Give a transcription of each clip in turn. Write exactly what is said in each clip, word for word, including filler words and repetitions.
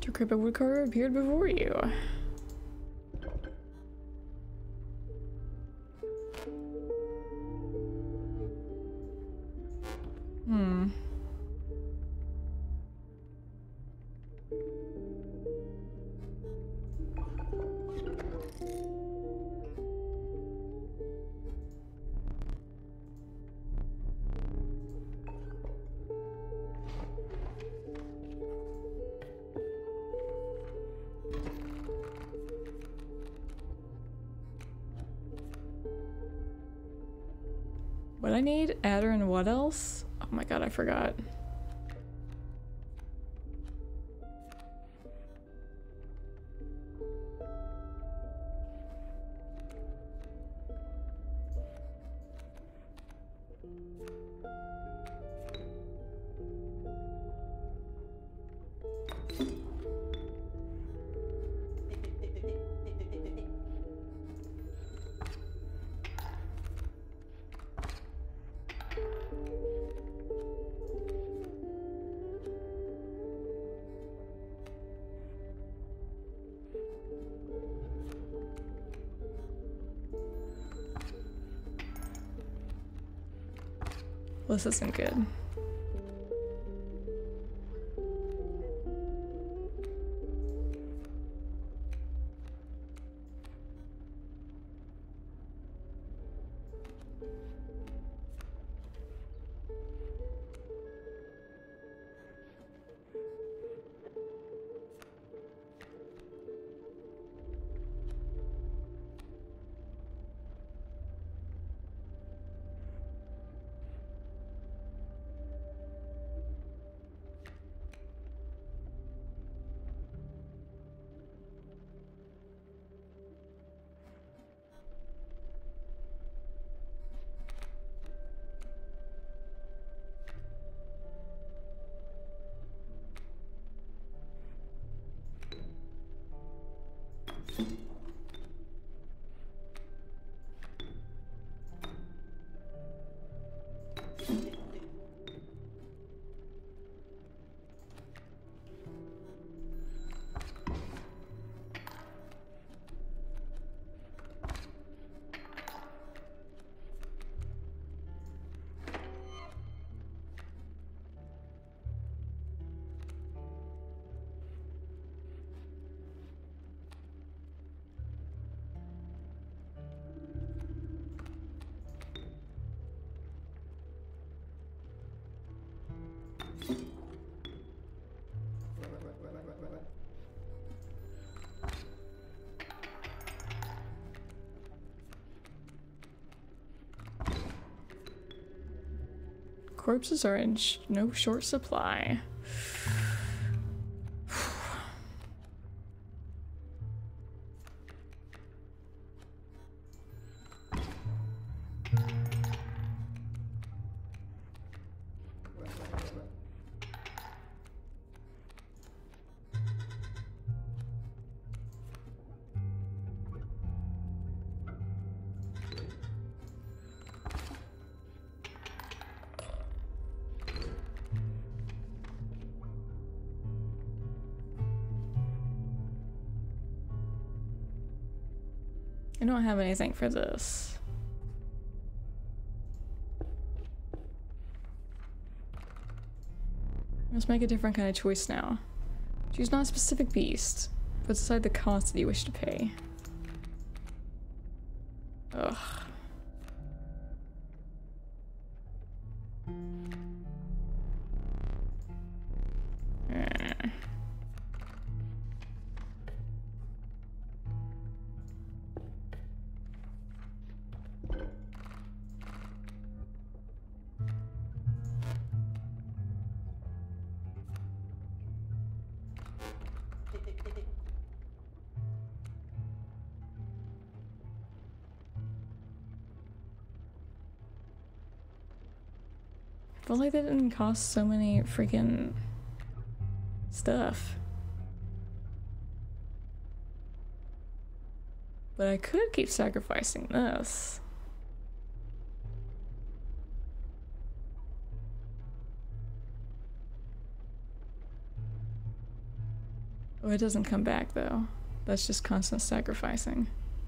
Decrepit woodcarver appeared before you. Hmm. What I need? Adder and what else? Oh my god, I forgot. This isn't good. Corpses are in sh no short supply. I don't have anything for this. Let's make a different kind of choice now. Choose not a specific beast, but decide the cost that you wish to pay. Ugh. Eh. I feel like that didn't cost so many freaking stuff. But I could keep sacrificing this. Oh, it doesn't come back though. That's just constant sacrificing.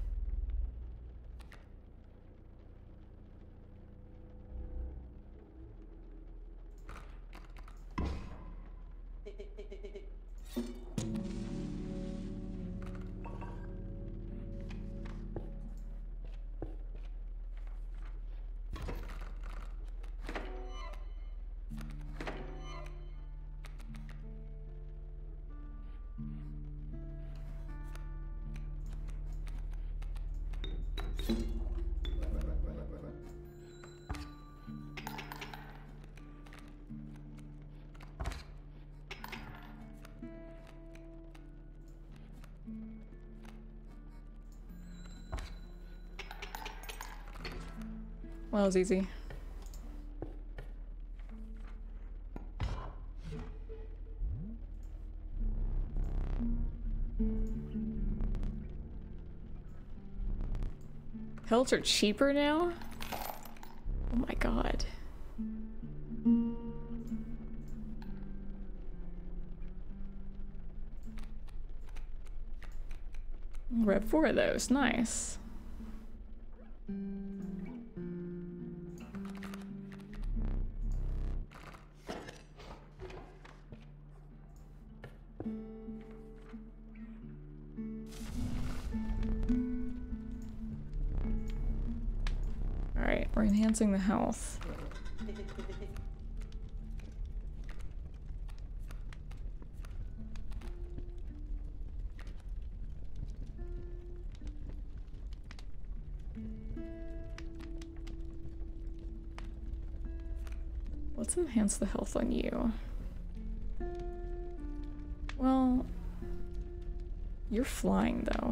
Well, that was easy. Pelts are cheaper now? Oh my god. We're at four of those. Nice. Alright, we're enhancing the health. Let's enhance the health on you. Well, you're flying though.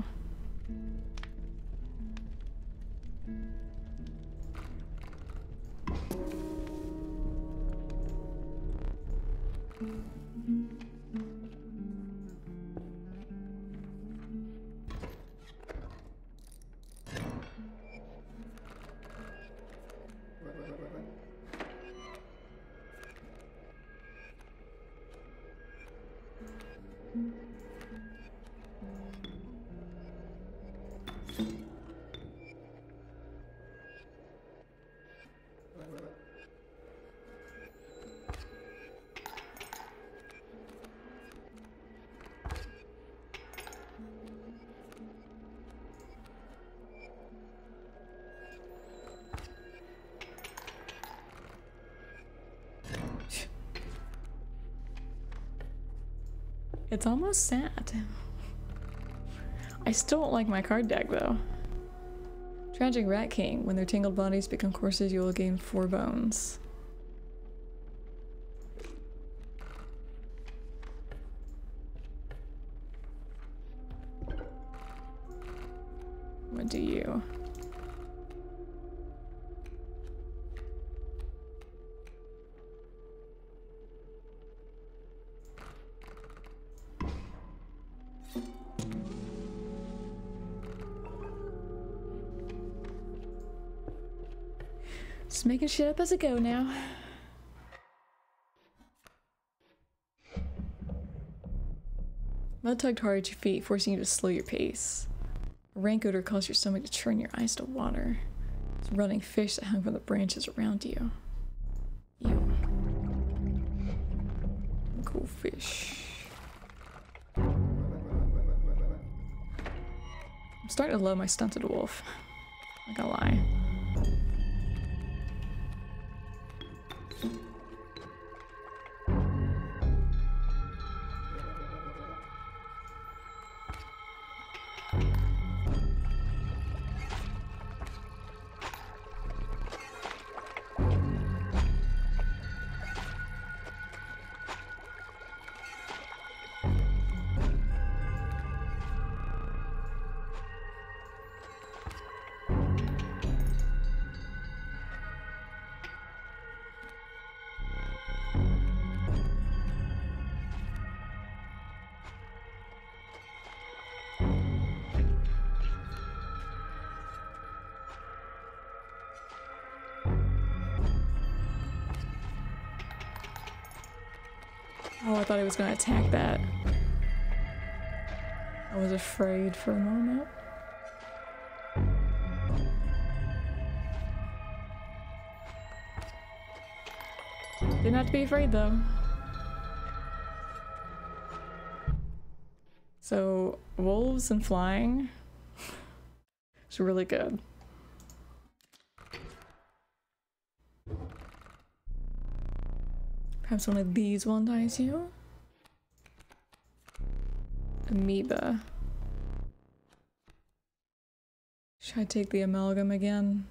It's almost sad. I still don't like my card deck though. Tragic Rat King. When their tangled bodies become corpses, you will gain four bones. What do you? Just making shit up as I go now. Mud tugged hard at your feet, forcing you to slow your pace. A rank odor caused your stomach to turn your eyes to water. It's running fish that hung from the branches around you. Ew. Cool fish. I'm starting to love my stunted wolf. Not gonna lie. Oh, I thought he was gonna attack that. I was afraid for a moment. Didn't have to be afraid though. So, wolves and flying is really good. Perhaps one of these will entice you? Amoeba. Should I take the amalgam again?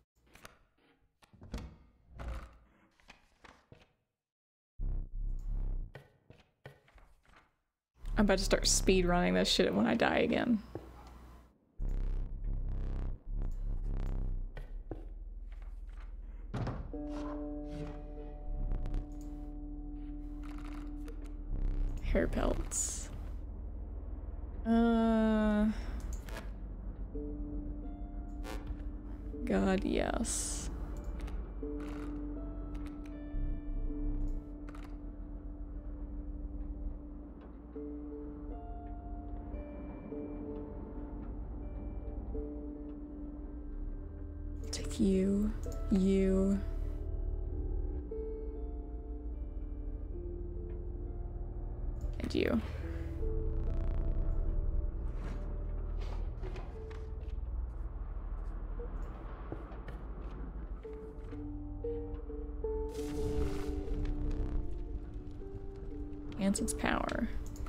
I'm about to start speed running this shit when I die again. Hair pelts. Uh. God, yes. Take you, you. And you. Enhance its power.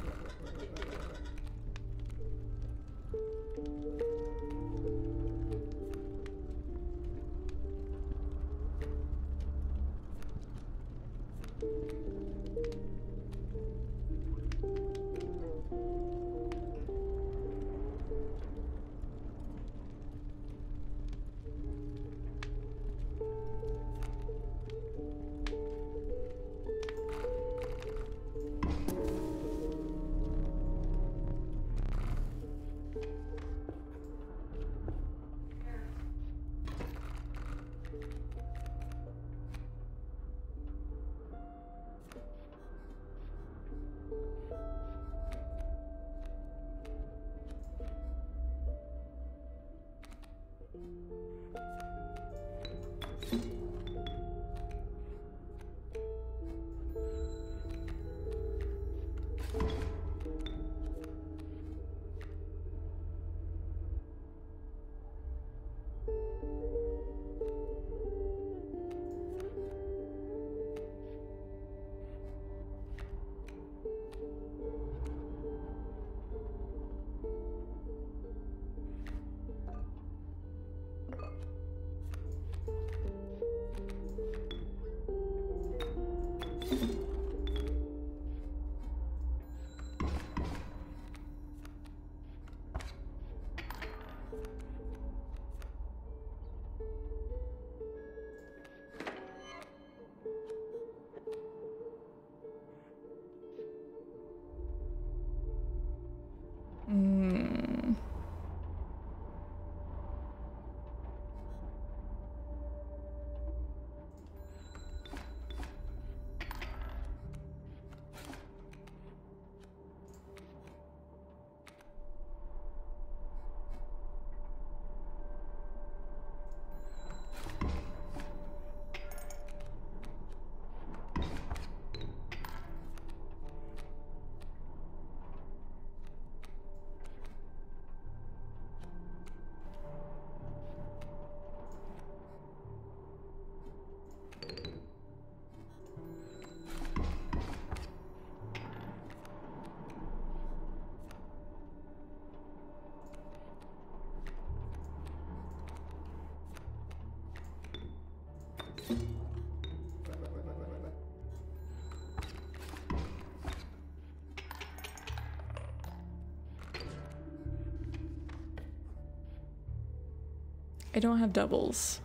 Hmm. I don't have doubles.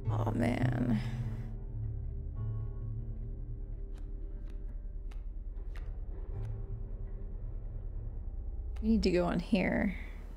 Oh man. We need to go on here.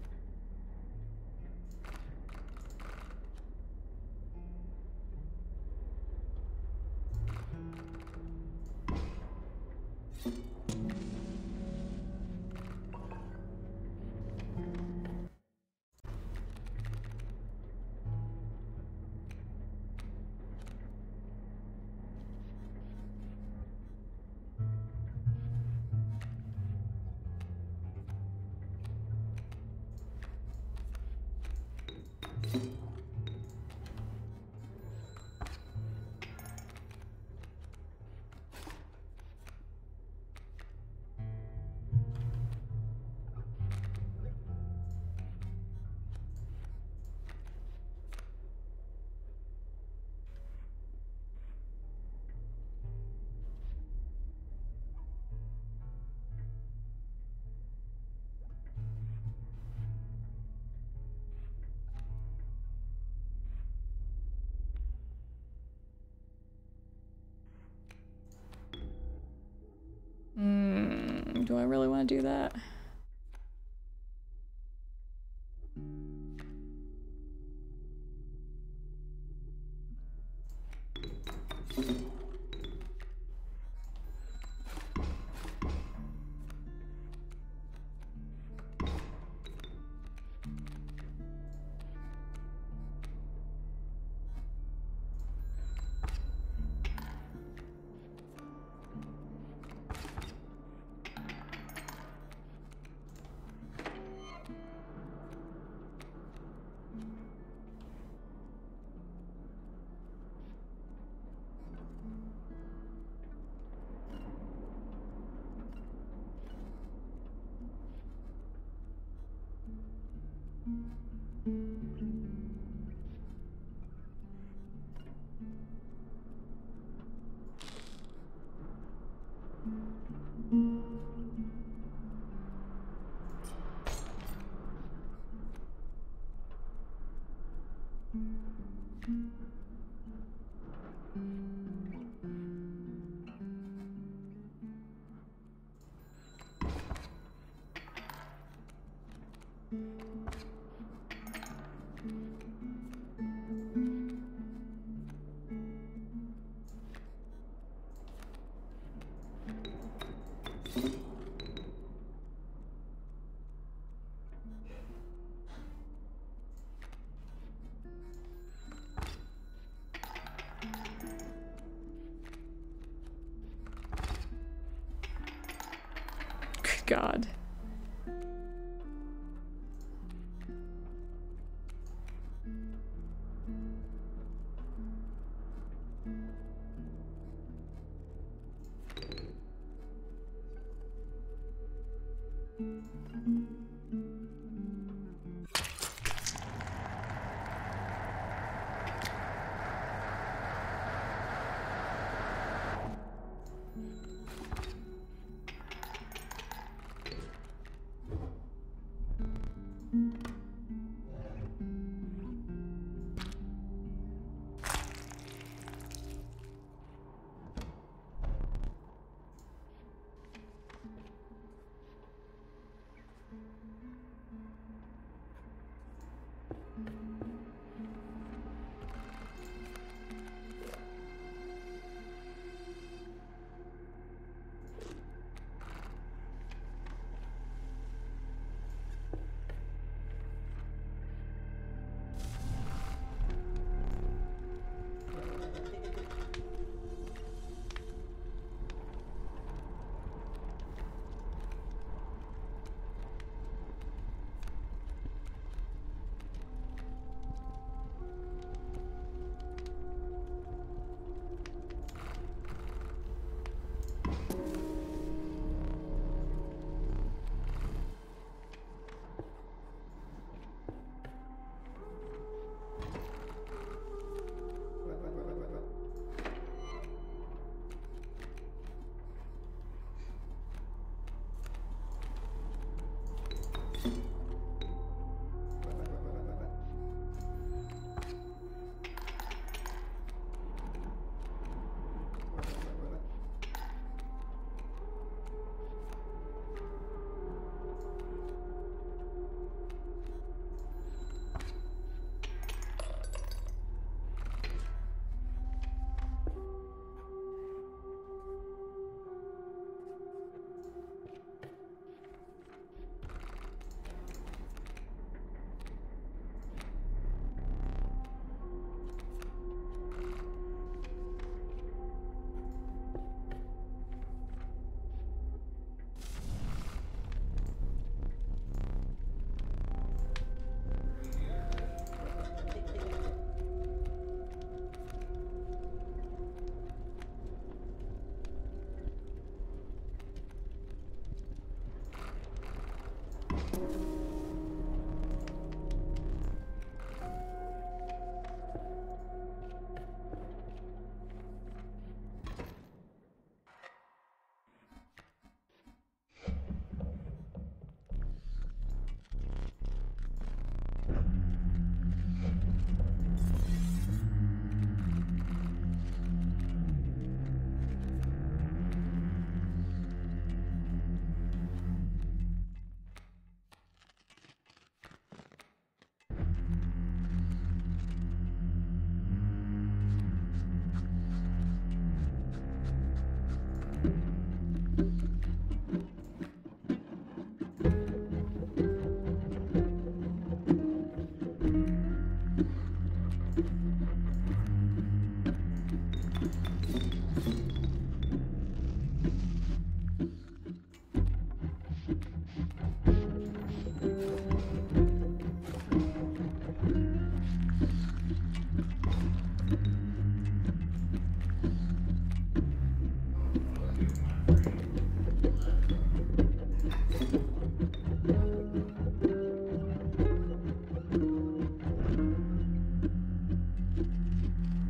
Hmm, do I really want to do that? Good God.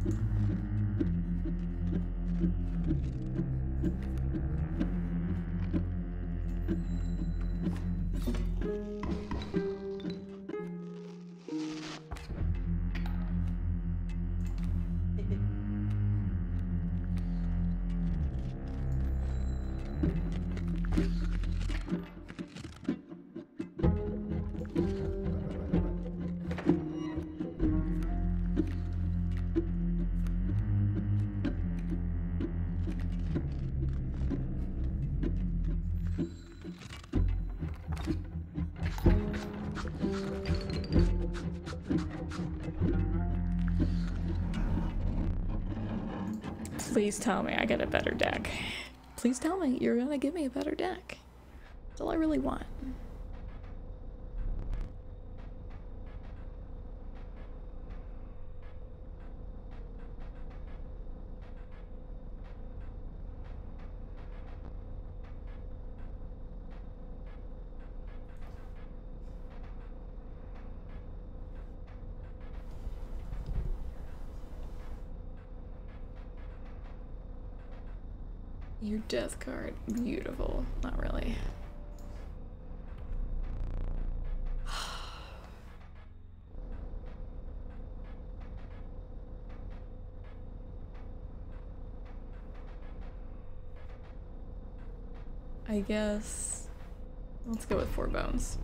Please tell me I get a better deck. Please tell me you're gonna give me a better deck. That's all I really want. Your death card, beautiful. Not really. I guess let's go with four bones.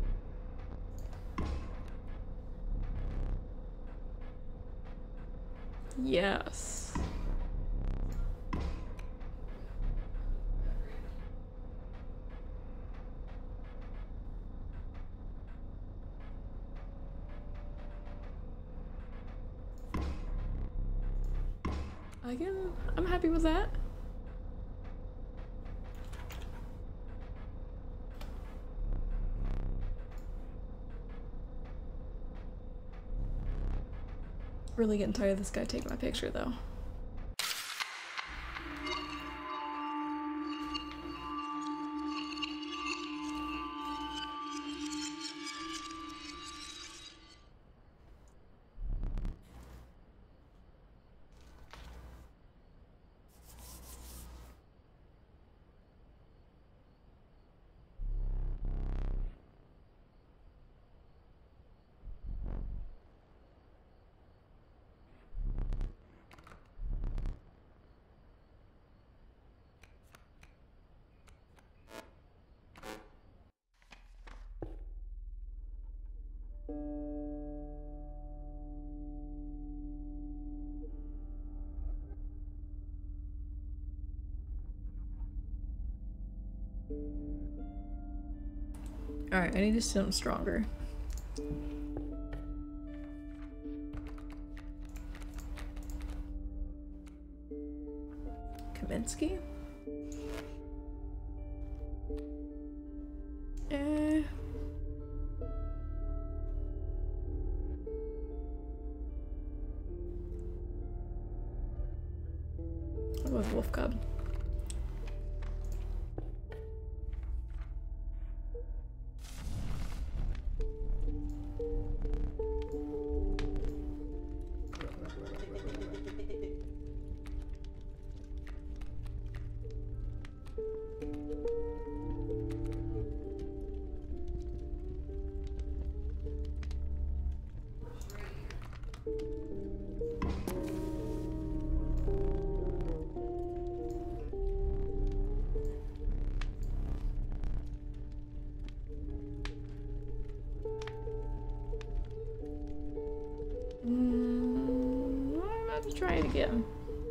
Yes. I can, I'm happy with that. Really getting tired of this guy taking my picture though. Alright, I need to do something stronger. Kaminsky? Eh. I'll go with Wolf Cub. Try it again.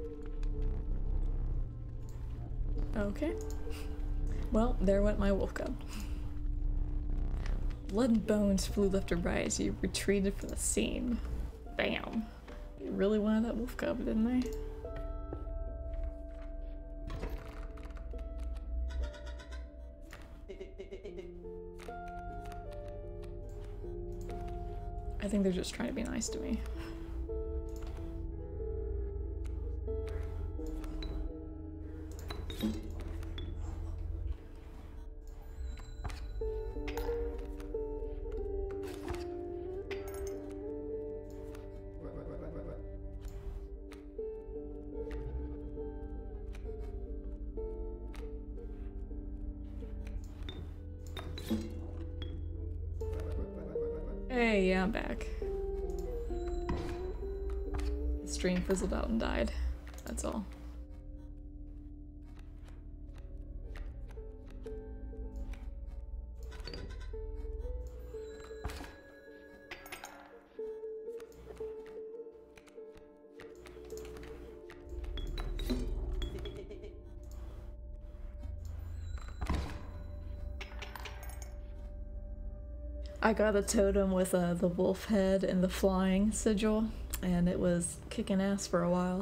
Okay. Well, there went my wolf cub. Blood and bones flew left or right as you retreated from the scene. Bam. You really wanted that wolf cub, didn't they? I think they're just trying to be nice to me. Hey, yeah, I'm back. The stream fizzled out and died. That's all. I got a totem with uh, the wolf head and the flying sigil, and it was kicking ass for a while.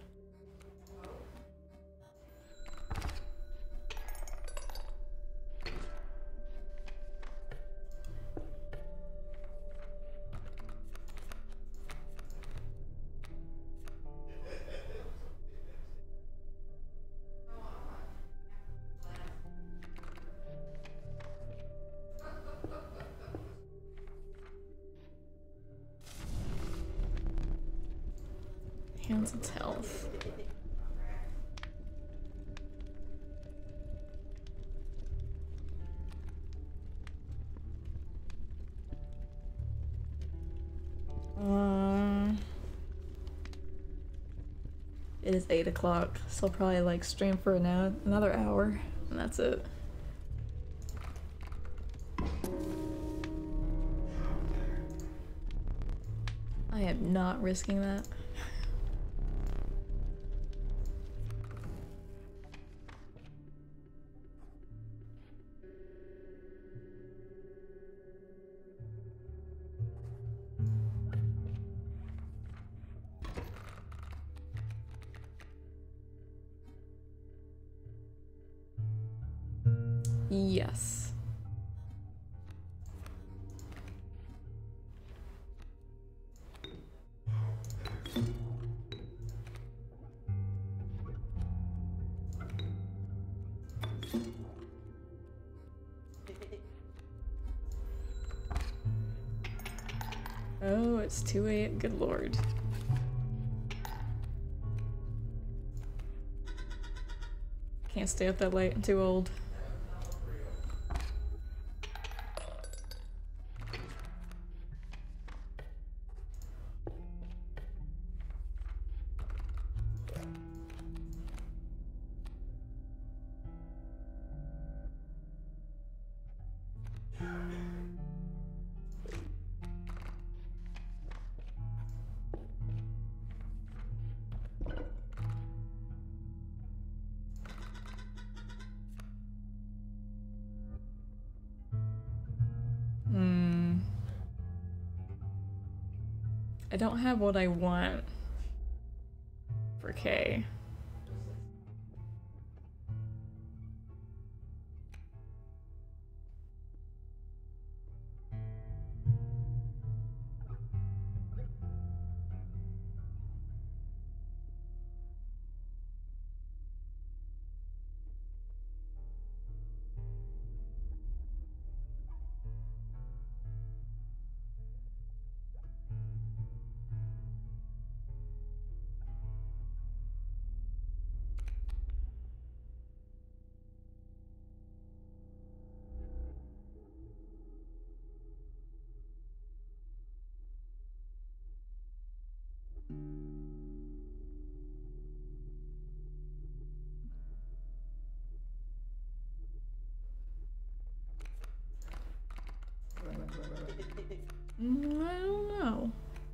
Hands its health. Uh, it is eight o'clock, so I'll probably like stream for an hour, another hour, and that's it. I am not risking that. Yes. Oh, it's two A M. Good lord. Can't stay up that late. I'm too old. I don't have what I want for K. Mm, I don't know.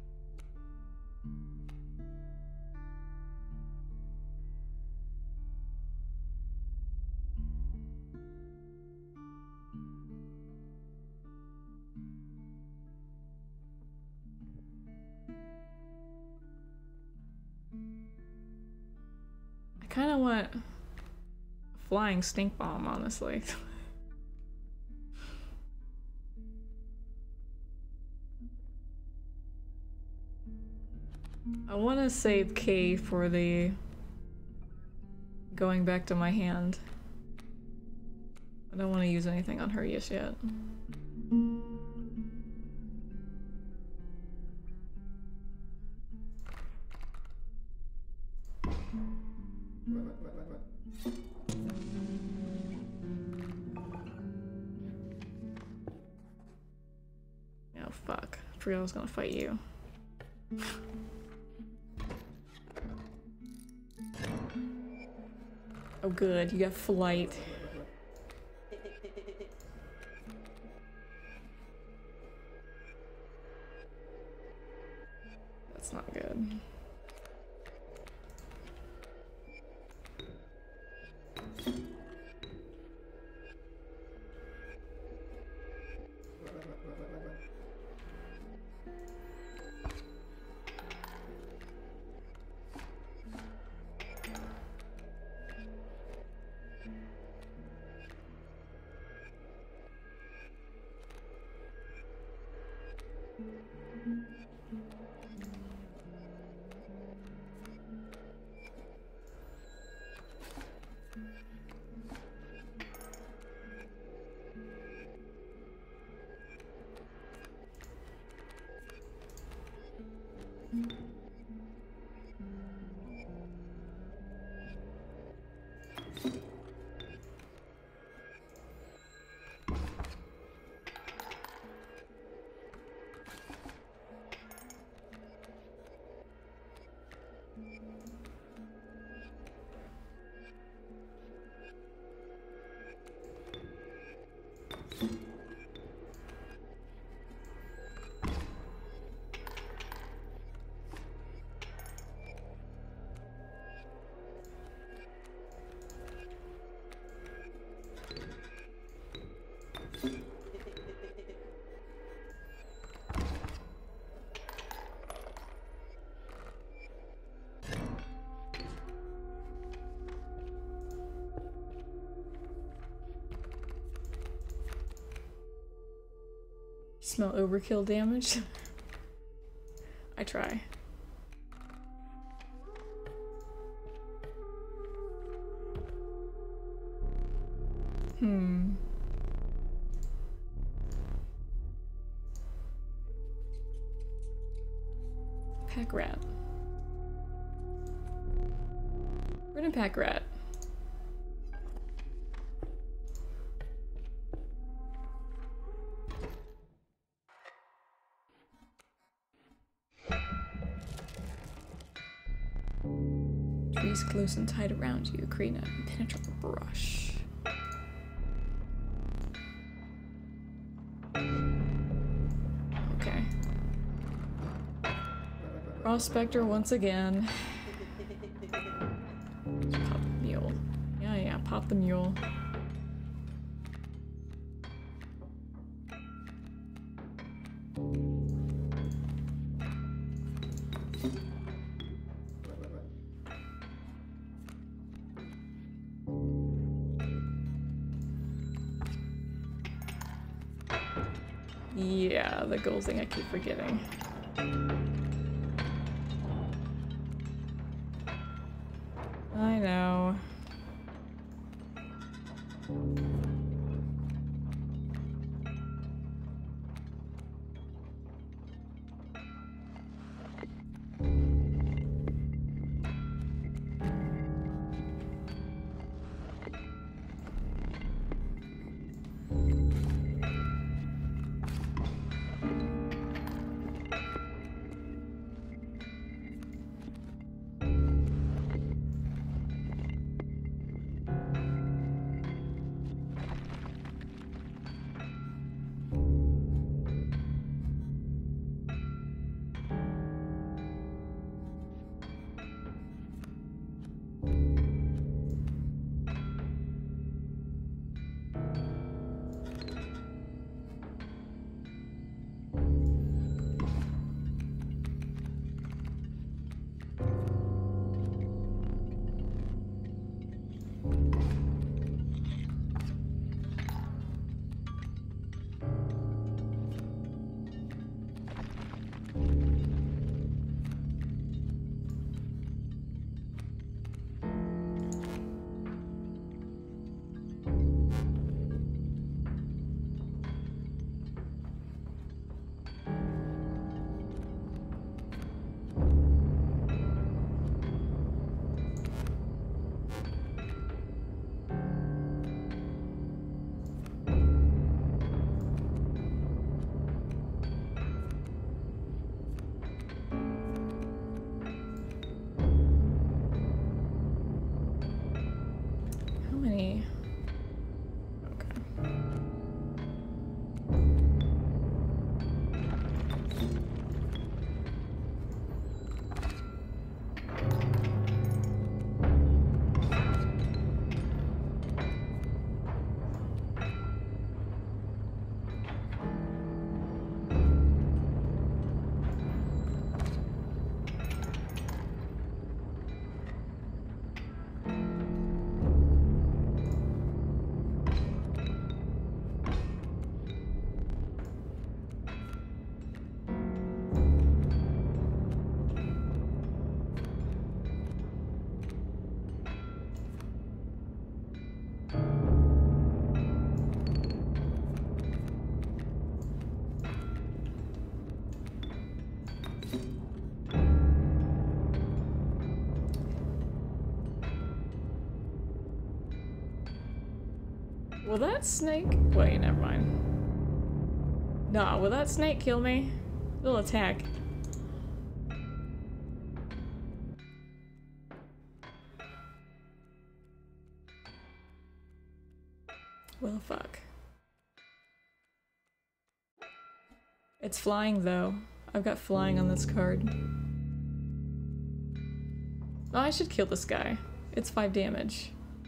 I kind of want a flying stink bomb, honestly. I want to save K for the going back to my hand. I don't want to use anything on her just yet. fuck. I forgot I was gonna fight you. Oh good, you got flight. That's not good. Smell overkill damage? I try. Hmm. Pack rat. Where'd a pack rat? Trees close and tight around you, create an impenetrable brush. Okay. Prospector once again. Pop the mule. Yeah, yeah, pop the mule. Yeah, the gold thing I keep forgetting. I know. many. Okay. Will that snake? Wait, never mind. Nah, will that snake kill me? It'll attack. Well, fuck. It's flying though. I've got flying on this card. Oh, I should kill this guy. It's five damage.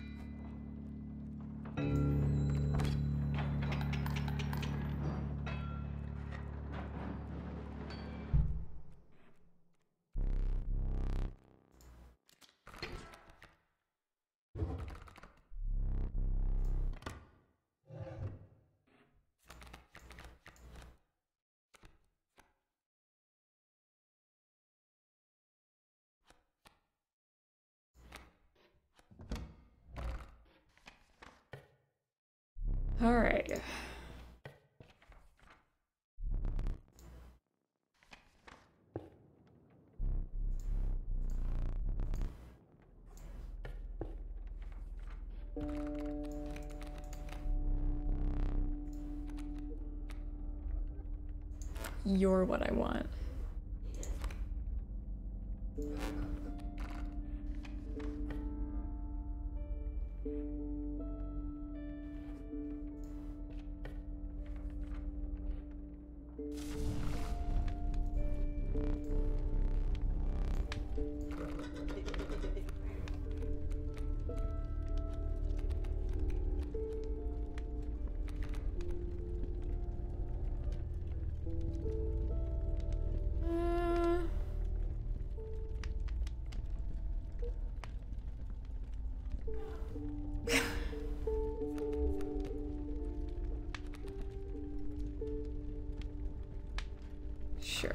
All right. You're what I want. Sure.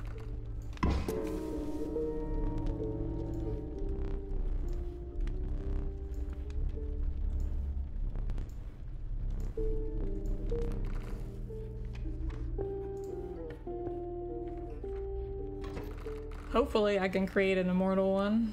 Hopefully I can create an immortal one.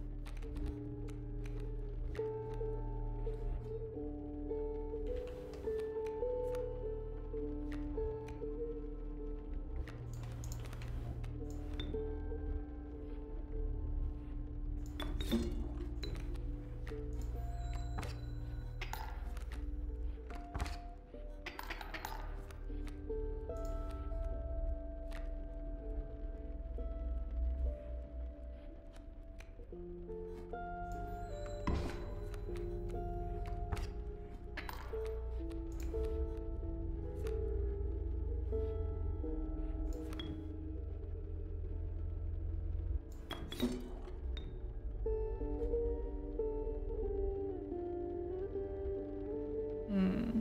Hmm.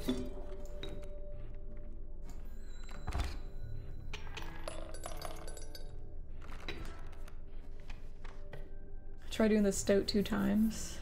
Try doing the stoat two times.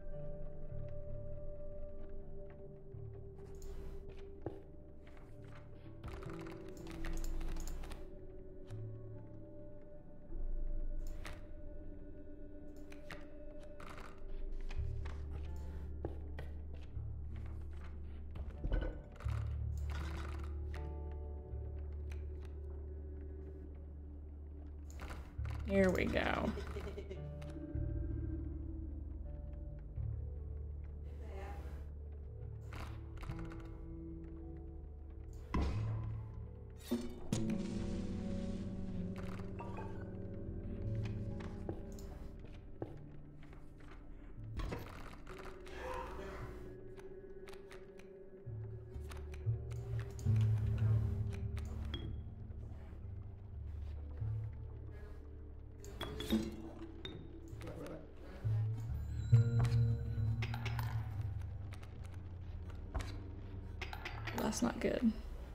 Here we go. That's not good.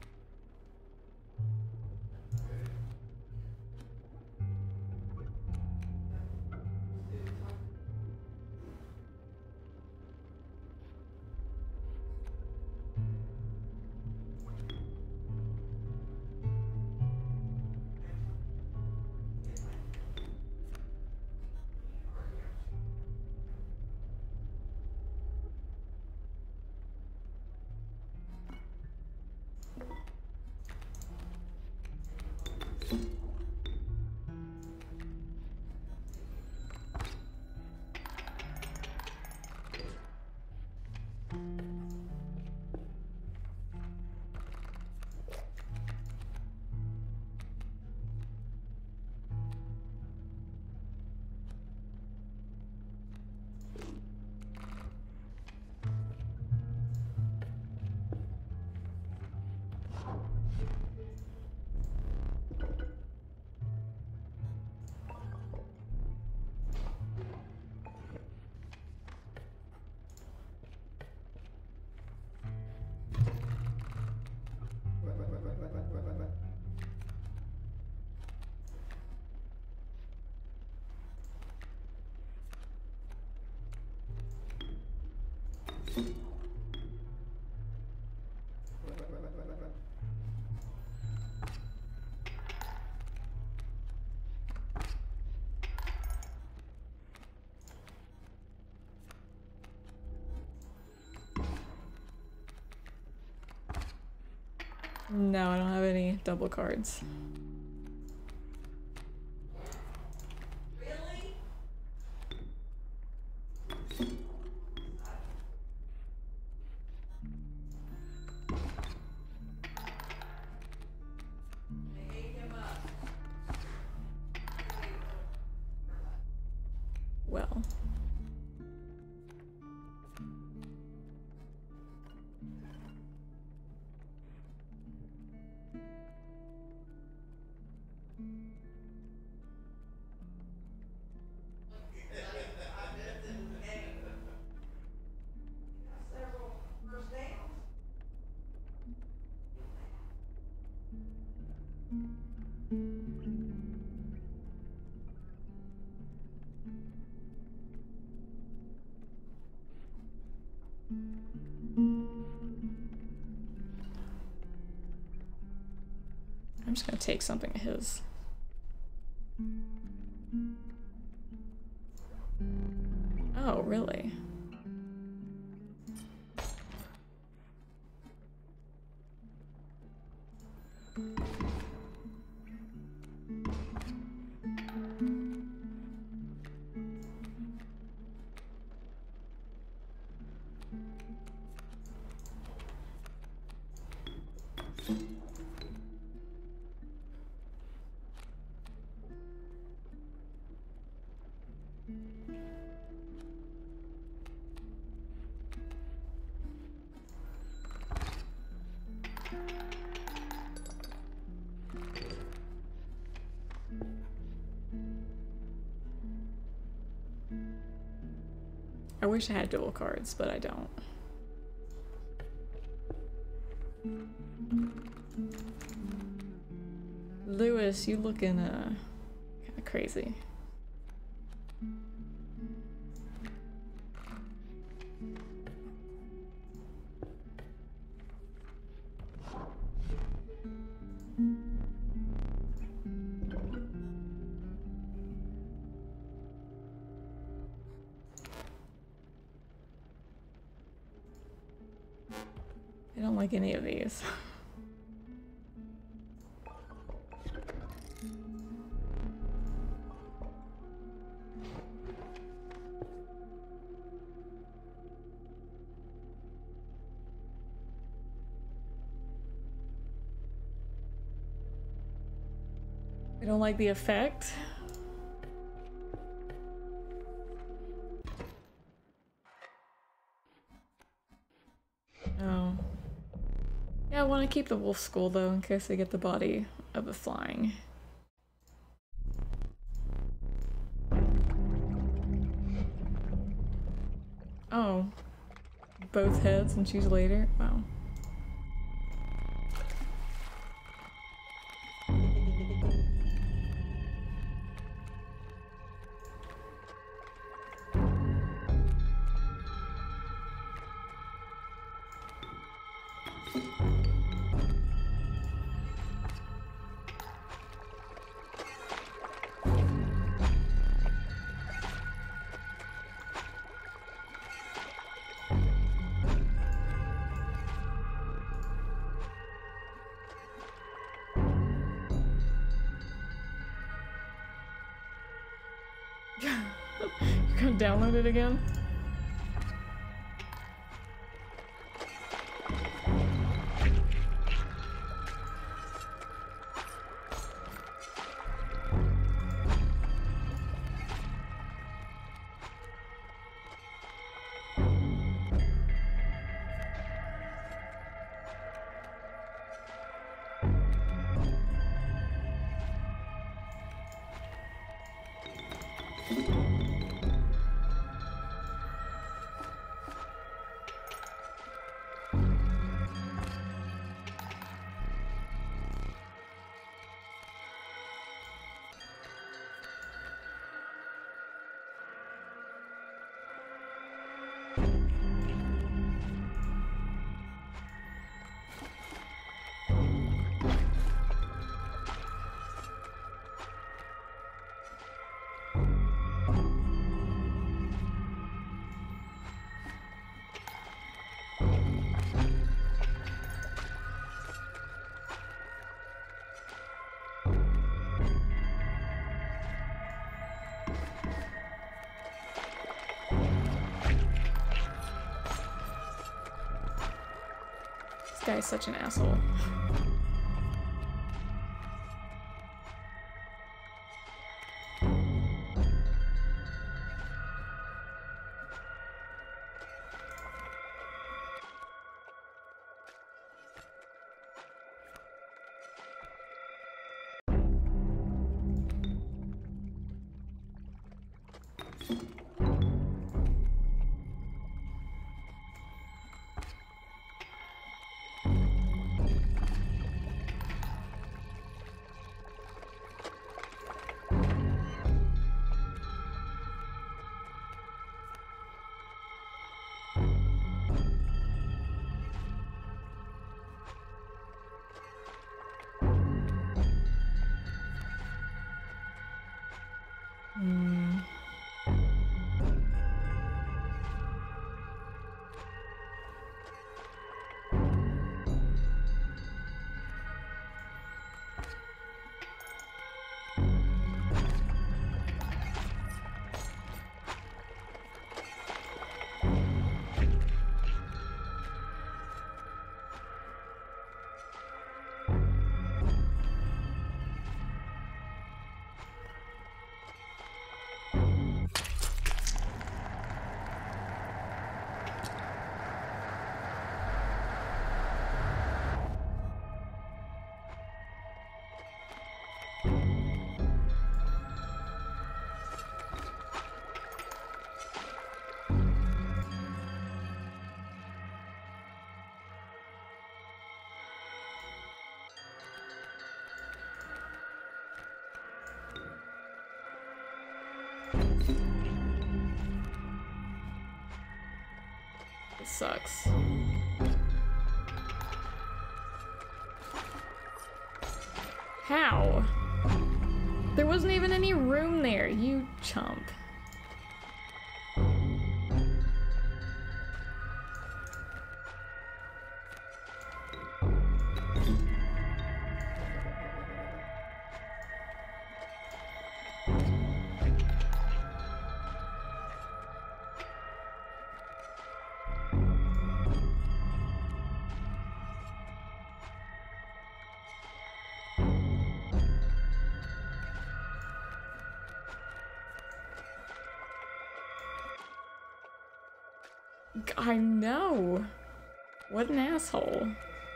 No, I don't have any double cards. Really? They ate him up. Well. I'm just gonna take something of his. Oh, really? I wish I had dual cards, but I don't. Lewis, you looking uh kind of crazy. I don't like any of these. I don't like the effect. Oh. Yeah, I want to keep the wolf skull though, in case I get the body of the flying. Oh. Both heads and choose later? Wow. You're gonna download it again? This guy's such an asshole. This sucks. How? There wasn't even any room there, you chump. I know. What an asshole.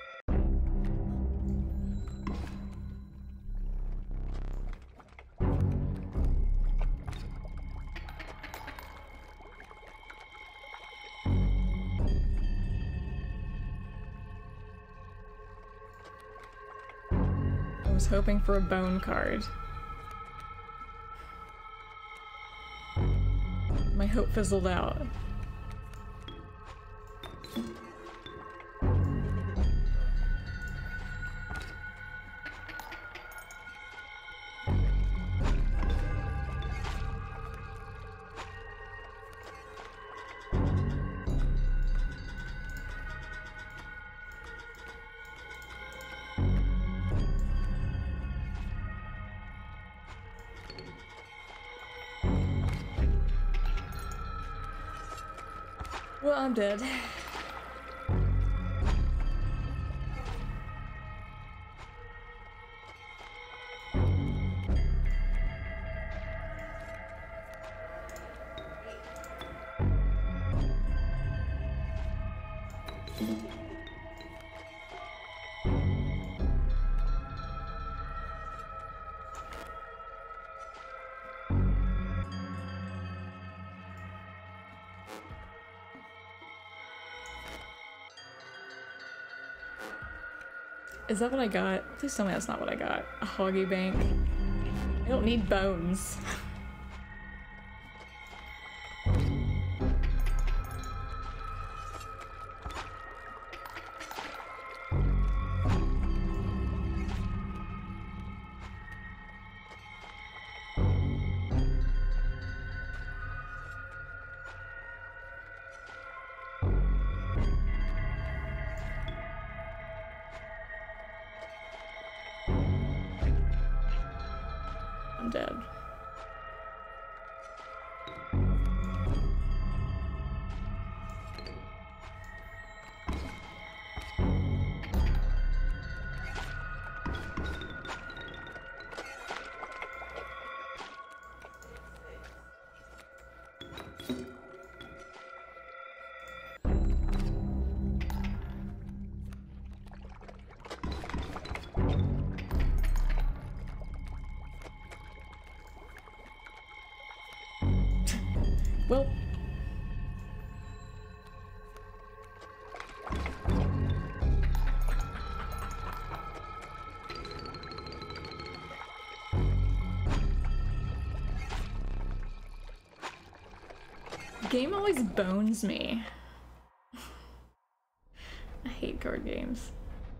I was hoping for a bone card. My hope fizzled out. Well, I'm dead. Is that what I got? Please tell me that's not what I got. A hoggy bank. I don't need bones. I'm dead. Well, the game always bones me. I hate card games.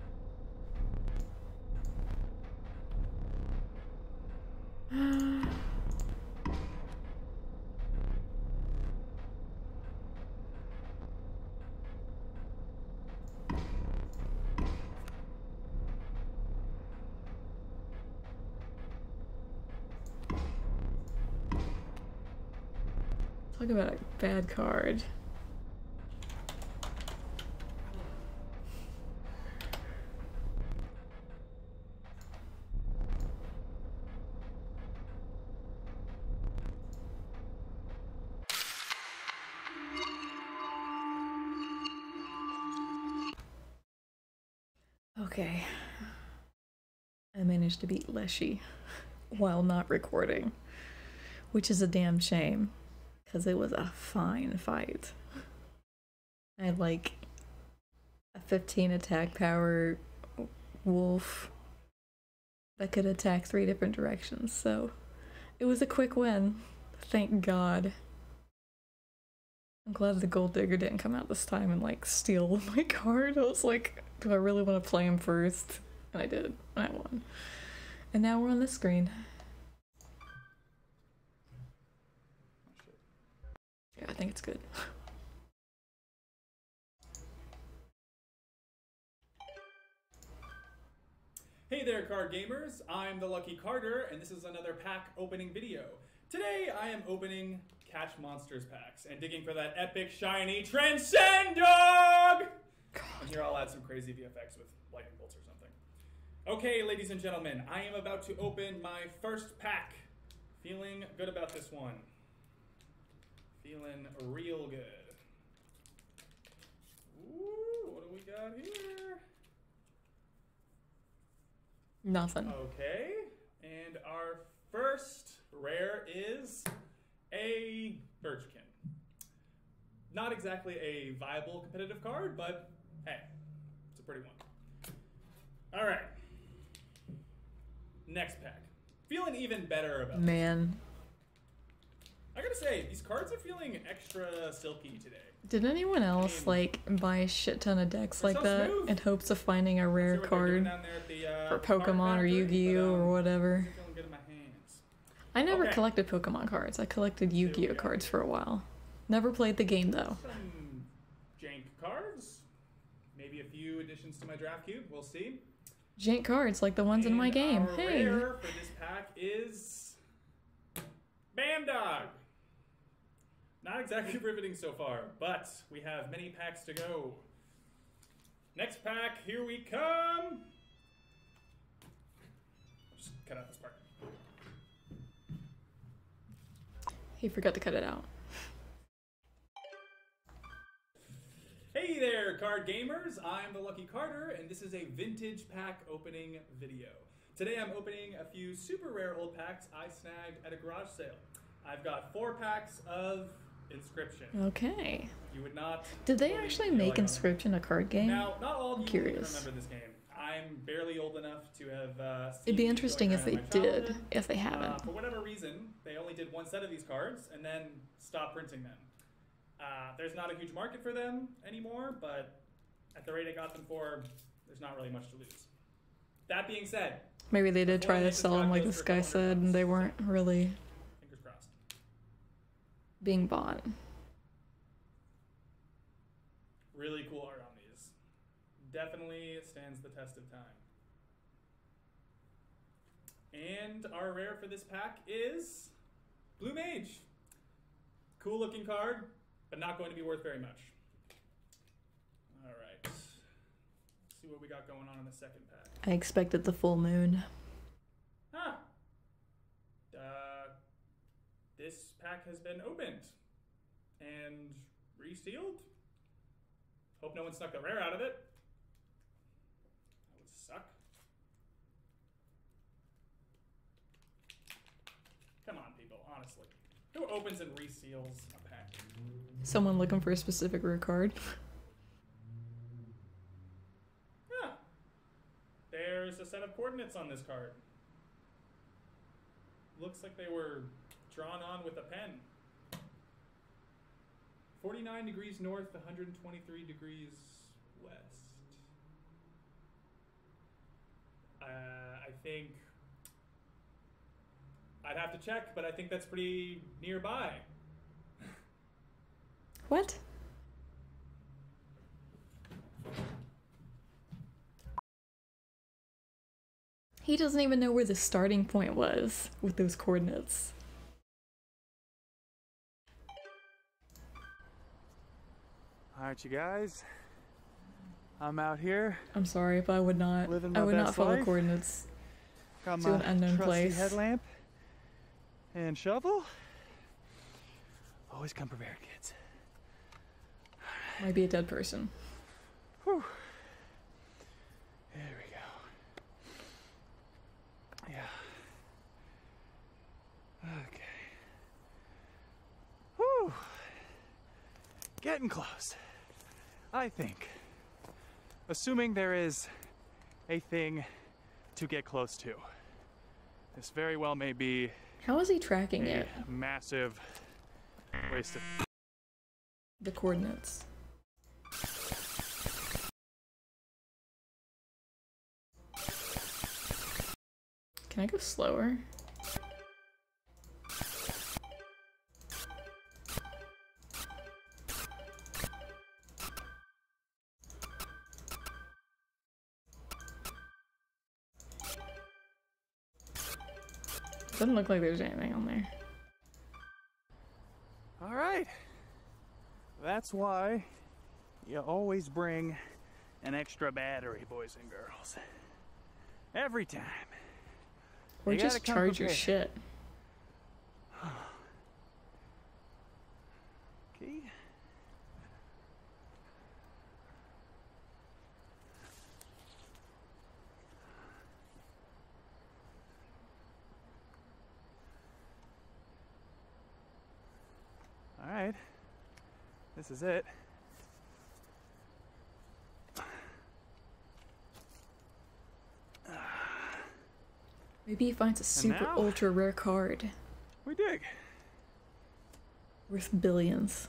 Talk about a bad card. Okay. I managed to beat Leshy while not recording, which is a damn shame. Because it was a fine fight. I had like a fifteen attack power wolf that could attack three different directions, so it was a quick win Thank God. I'm glad the Gold Digger didn't come out this time and like steal my card. I was like, do I really want to play him first? And I did. And I won. And now we're on this screen. Yeah, I think it's good. Hey there, card gamers. I'm the Lucky Carter, and this is another pack opening video. Today, I am opening Catch Monsters packs and digging for that epic, shiny Transcend Dog! And here I'll add some crazy V F X with lightning bolts or something. Okay, ladies and gentlemen, I am about to open my first pack. Feeling good about this one. Feeling real good. Ooh, what do we got here? Nothing. Okay, and our first rare is a Birchkin. Not exactly a viable competitive card, but hey, it's a pretty one. All right, next pack. Feeling even better about Man. I gotta say, these cards are feeling extra silky today. Did anyone else I mean, like buy a shit ton of decks they're like so that smooth. in hopes of finding a rare See what they're doing card down there at the, uh, for card Pokemon or factory, Yu-Gi-Oh but, um, or whatever? I'm feeling good in my hands. I never Okay. collected Pokemon cards. I collected we Yu-Gi-Oh go. cards for a while. Never played the game though. Some jank cards. Maybe a few additions to my draft cube. We'll see. Jank cards like the ones in my And game. Our Hey. rare for this pack is Bandog. Not exactly riveting so far, but we have many packs to go. Next pack, here we come. I'll just cut out this part. He forgot to cut it out. Hey there, card gamers! I'm the Lucky Carter, and this is a vintage pack opening video. Today I'm opening a few super rare old packs I snagged at a garage sale. I've got four packs of Inscription. Okay. You would not. Did they believe actually me, make like, um, Inscription a card game? Now, not all of you Curious. remember this game. I'm barely old enough to have uh, seen It'd be it interesting going if around they in my did, childhood. if they Uh, haven't. for whatever reason, they only did one set of these cards and then stopped printing them. Uh, there's not a huge market for them anymore, but at the rate I got them for, there's not really much to lose. That being said, Maybe they did before try I to make this sell them like calculus this for a guy couple hundred said, and bucks, they weren't really fingers crossed. being bought. Really cool art on these. Definitely stands the test of time. And our rare for this pack is Blue Mage. Cool looking card, but not going to be worth very much. All right. Let's see what we got going on in the second pack. I expected the full moon. Huh. Uh, this pack has been opened and resealed. Hope no one snuck the rare out of it. That would suck. Come on, people, honestly. Who opens and reseals a pack? Someone looking for a specific rare card. Huh. There's a set of coordinates on this card. Looks like they were drawn on with a pen. forty-nine degrees north, one hundred twenty-three degrees west. Uh, I think I'd have to check, but I think that's pretty nearby. What? He doesn't even know where the starting point was with those coordinates. All right, you guys. I'm out here. I'm sorry, but I would not. Living I my would not best follow life. coordinates. Got To my an unknown trusty place. headlamp and shovel. Always come prepared, kids. Might be a dead person. Whew. There we go. Yeah. Okay. Whew. Getting close. I think. Assuming there is a thing to get close to. This very well may be How is he tracking a it? massive waste of. The coordinates. Can I go slower? Doesn't look like there's anything on there. All right. That's why you always bring an extra battery, boys and girls. Every time. Or You gotta just come charge your prepared. shit. Key. All right. This is it. Maybe he finds a super now? ultra rare card We dig. worth billions.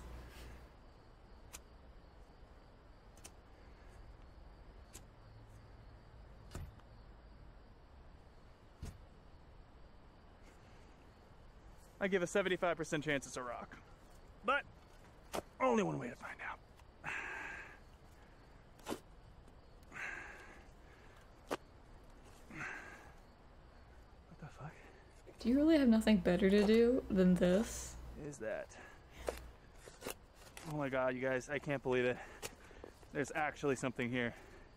I give a seventy-five percent chance it's a rock. But only one way to find out. What the fuck Do you really have nothing better to do than this? is that? Oh my god, you guys, I can't believe it. There's actually something here.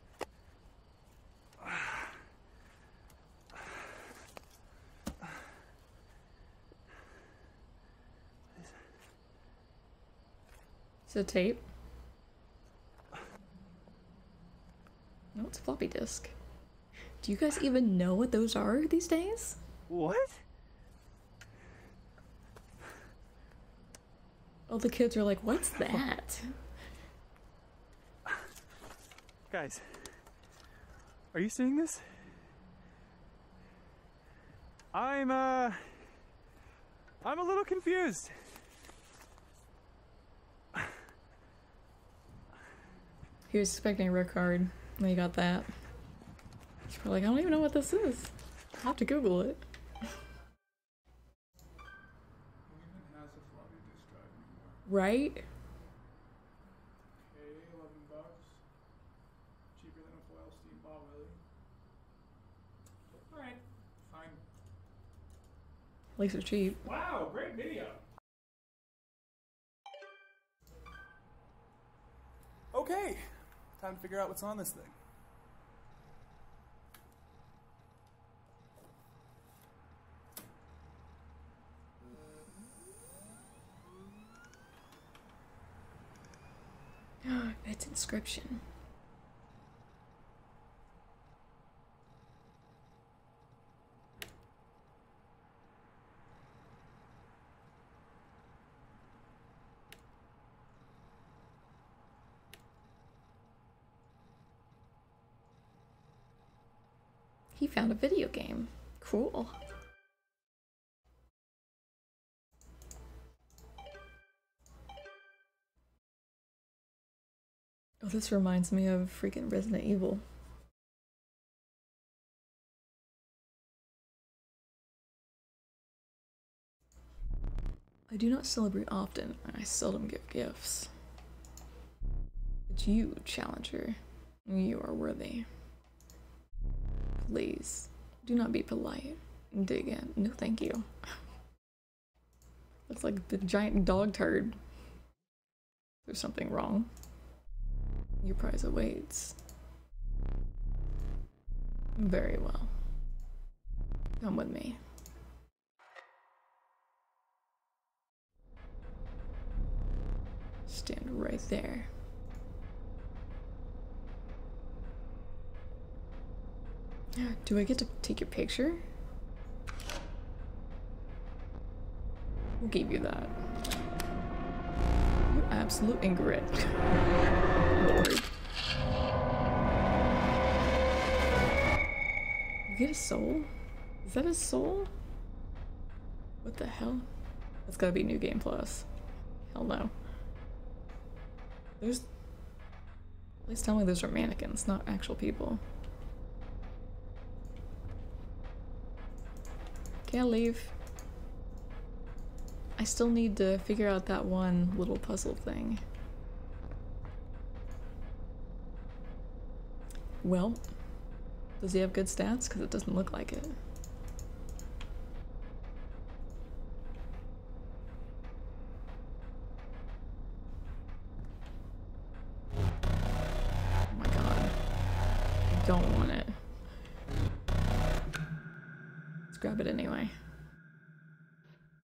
Is it tape? No, it's a floppy disk. Do you guys even know what those are these days? What? All the kids are like, what's that? Guys, are you seeing this? I'm, uh... I'm a little confused. He was expecting a rare card, and he got that. He's probably like, I don't even know what this is. I'll have to Google it. Right? Okay, eleven bucks. Cheaper than a foil steam ball, really. Alright, fine. At least they're cheap. Wow, great video. Okay, time to figure out what's on this thing. It's inscription. He found a video game. Cool. Oh, this reminds me of freaking Resident Evil. I do not celebrate often, and I seldom give gifts. But you, Challenger, you are worthy. Please, do not be polite. Dig in. No, thank you. Looks like the giant dog turd. There's something wrong. Your prize awaits. Very well. Come with me. Stand right there. Do I get to take your picture? Who gave you that? You absolute incorrect. Lord. You get a soul? Is that a soul? What the hell? That's gotta be New Game Plus. Hell no. There's... Please tell me those are mannequins, not actual people. Can't leave. I still need to figure out that one little puzzle thing. Well, does he have good stats? Because it doesn't look like it. Oh my god. I don't want it. Let's grab it anyway.